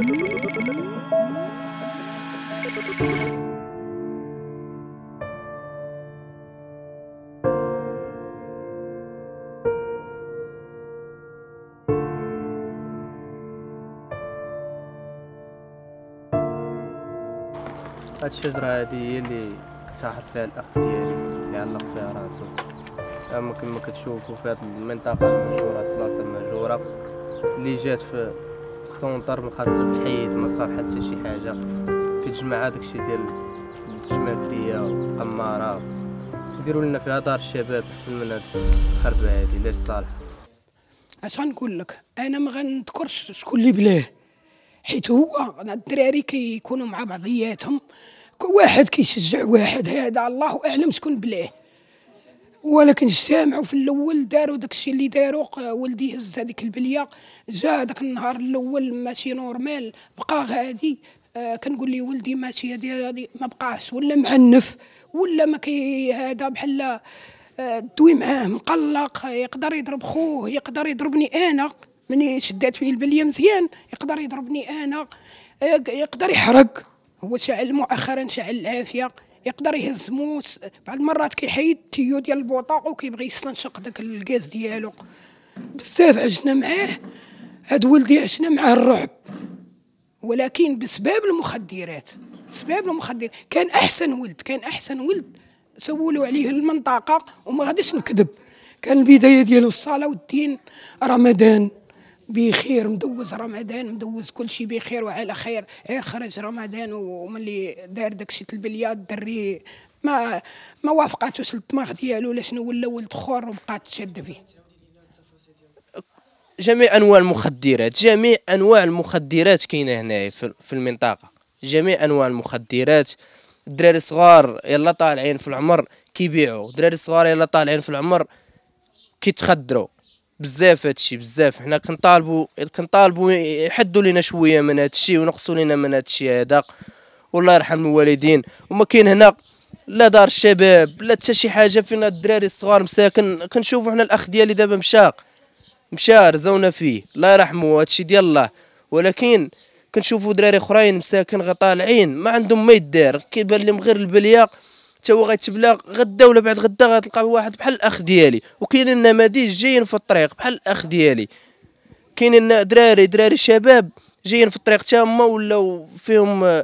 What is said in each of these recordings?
هاد الشجرة هادي هي اللي تاحت فيها الأخ ديالي اللي علق فيها راسو. كما كتشوفوا في هاد المنطقة المهجورة، البلاصة المهجورة اللي جات في السونطر مخاصها تحيد، ما صار حتى شي حاجة. كتجمع هداك الشي ديال الجمادرية والقمارة، يديروا لنا فيها دار الشباب أحسن من هاد الخربة هادي لاش صالحة. اش غنقول لك، انا ما غنذكرش شكون اللي بلاه، حيت هو الدراري كيكونوا مع بعضياتهم، كل واحد كيشجع واحد، هذا الله اعلم شكون بلاه. ولكن اجتمعوا في الاول داروا داكشي اللي داروا. ولدي هز هذيك البليه، جا داك النهار الاول ماشي نورمال، بقى غادي. كنقول لي ولدي ماشي هذه ما بقاش، ولا معنف، ولا ما كي هذا بحال دوي معاه مقلق، يقدر يضرب خوه، يقدر يضربني انا مني شدات فيه البليه مزيان، يقدر يضربني انا، يقدر يحرق. هو شعل مؤخرا شعل العافيه، يقدر يهز موس، بعض المرات كيحيد التيو ديال البوطاق وكيبغي يستنشق داك الغاز ديالو. بزاف عشنا معاه، هاد ولدي عشنا معاه الرعب، ولكن بسبب المخدرات. سبب المخدرات كان احسن ولد، كان احسن ولد سولوا عليه المنطقه، وما غاديش نكذب. كان البدايه ديالو الصلاه والدين، رمضان بخير، مدوز رمضان، مدوز كل شيء بخير وعلى خير. غير خرج رمضان وملي دار داكشي البليه الدري ما وافقاتوش الدماغ ديالو، لا شنو ولا ولد خور وبقات تشد فيه. جميع انواع المخدرات، جميع انواع المخدرات كاينه هنايا في المنطقه، جميع انواع المخدرات. الدراري الصغار يلا طالعين في العمر كيبيعوا، الدراري الصغار يلا طالعين في العمر كيتخدروا بزاف. هادشي بزاف، حنا كنطالبوا يحدوا لينا شويه من هادشي ونقصوا لينا من هادشي هذا، والله يرحم الوالدين. وما كاين هنا لا دار الشباب لا حتى شي حاجه فين الدراري الصغار مساكن. كنشوفوا حنا الاخ ديالي دابا مشى رزونا فيه الله يرحمه، هادشي ديال الله. ولكن كنشوفوا دراري اخرين مساكن غا طالعين ما عندهم ما يدار، كيبان لهم غير البليه حتى هو غيتبلا غدا ولا بعد غدا غتلقى واحد بحال الاخ ديالي. وكاينين نماذج جايين في الطريق بحال الاخ ديالي، كاينين دراري شباب جايين في الطريق تما ولاو فيهم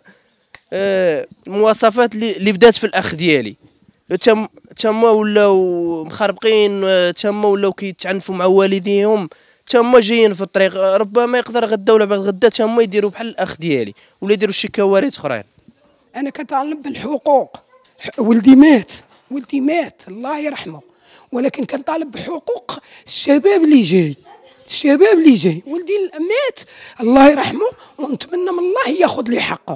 المواصفات اللي بدات في الاخ ديالي، تما ولاو مخربقين، تما ولاو كيتعنفوا مع والديهم، تما جايين في الطريق. ربما يقدر غدا ولا بعد غدا تما يديروا بحال الاخ ديالي ولا يديروا شي كوارث اخرين. انا كنطالب بالحقوق. ولدي مات الله يرحمه، ولكن كنطالب بحقوق الشباب اللي جاي. ولدي مات الله يرحمه، ونتمنى من الله ياخذ لي حقه،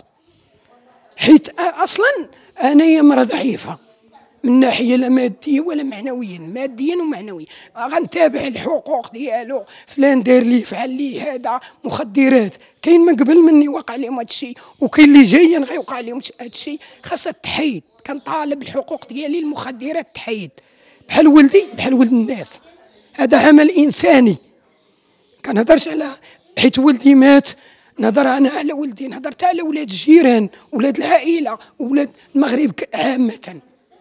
حيت اصلا انايا مرة ضعيفه من ناحيه لا ماديه ولا معنويا، ماديا ومعنويا. غنتابع الحقوق ديالو، فلان دار لي فعل لي هذا مخدرات. كاين من قبل مني وقع لهم هذا الشيء، وكاين اللي جايين غيوقع لهم هذا الشيء. خاصها تحيد. كنطالب الحقوق ديالي، المخدرات تحيد، بحال ولدي بحال ولد الناس. هذا عمل انساني. كنهضرش على حيت ولدي مات، نهضر انا على ولدي، نهضر حتى على ولاد الجيران، ولاد العائله، ولاد المغرب عامه.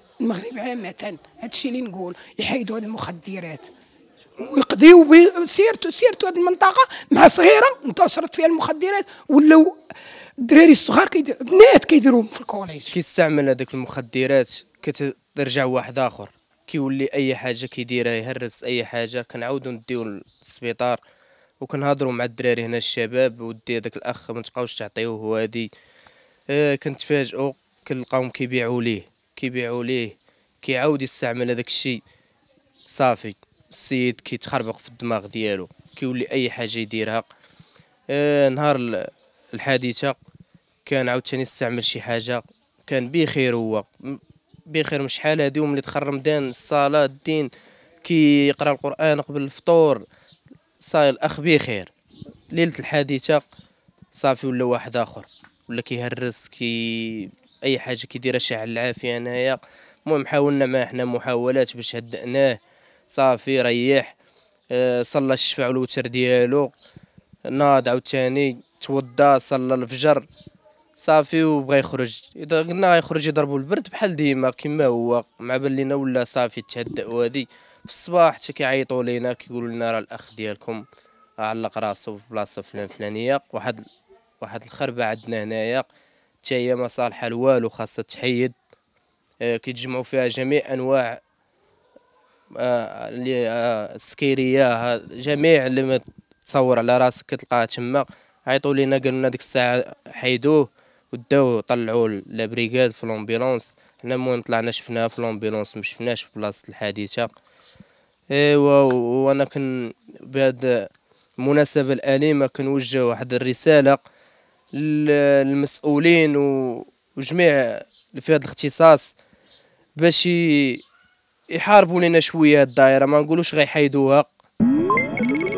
هذا الشيء اللي نقول، يحيدوا هذه المخدرات ويقضيوا سيرتوا هذه المنطقه مع صغيره انتشرت فيها المخدرات، ولاو الدراري الصغار بنات كيديروهم في الكوليج. كيستعمل هذيك المخدرات كترجع واحد اخر كيولي اي حاجه كيديرها يهرس اي حاجه. كنعاودوا نديو للسبيطار وكنهضروا مع الدراري هنا الشباب، ودي هذاك الاخ ما تبقاوش تعطيوه هادي. كنتفاجئوا كنلقاهم كيبيعوا ليه كيعاود يستعمل هذاك الشيء. صافي السيد كيتخربق في الدماغ ديالو، كيولي اي حاجه يديرها. نهار الحادثه كان عاوتاني استعمل شي حاجه، كان بخير، هو بخير مش شحال هادي. وملي دخل رمضان الصلاه الدين كيقرا القران قبل الفطور، صاير الاخ بخير. ليله الحادثه صافي ولا واحد اخر، ولا كيهرس اي حاجه كيديرها شاعل العافيه. انايا المهم حاولنا معاه حنا محاولات باش هدأناه، صافي ريح. صلى الشفع والوتر ديالو، ناض عاوتاني توضى صلى الفجر صافي وبغى يخرج. اذا قلنا غيخرج يضربوا البرد بحال ديما كما هو مع بان لينا ولا صافي تهدأ. وهادي في الصباح حتى كيعيطوا لينا كيقولوا لنا راه الاخ ديالكم علق راسو في بلاصه فلانيه. واحد الخربه عندنا هنايا حتى هي ما صالحه لوالو، خاصها تحيد. كيتجمعوا فيها جميع انواع اللي السكيريه، جميع اللي ما تصور على راسك كتلقاها تما. عيطوا لينا قالوا لنا ديك الساعه حيدوه وداو طلعوا لابريكاد في لومبيلونس. حنا المهم طلعنا شفناها في لومبيلونس، ما شفناش في بلاصه الحادثه. ايوا وانا بهذه المناسبه الاليمه كنوجه واحد الرساله للمسؤولين وجميع اللي في هذا الاختصاص باش يحاربوا لنا شويه الدائره، ما نقولوش غيحيدوها.